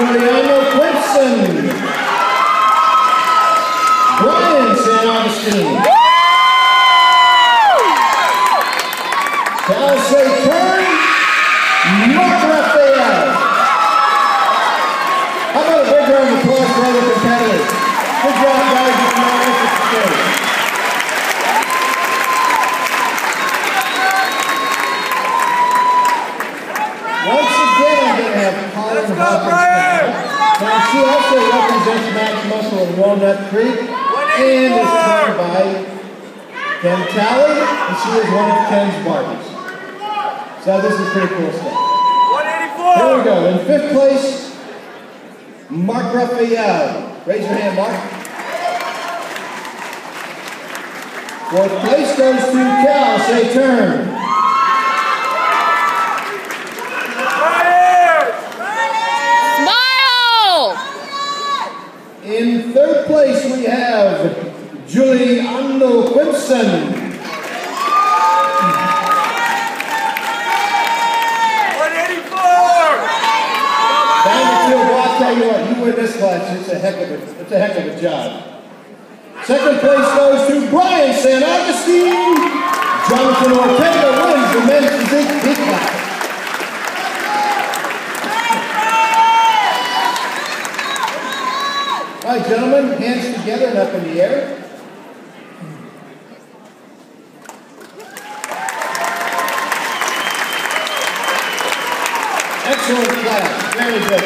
San Agustin. Say turn, Mark Raphael. How about a big round of applause for other competitors? Good job, guys. You can now exit the stage. Once again, I'm going to have Colin Hawkins. Now, she also represents Max Muscle in Walnut Creek and is trained by Ken Talley, and she is one of Ken's Barbies. So this is pretty cool stuff. 184! Here we go. In 5th place, Mark Raphael. Raise your hand, Mark. 4th place goes to Cal. Say turn. Smile! In 3rd place, we have Julie Ando Quimson. I'll tell you what, you win this class, it's a heck of a job. 2nd place goes to Brian San Agustin. Jonathan Ortega wins the men's physique class. All right, gentlemen, hands together and up in the air. Excellent class, very good.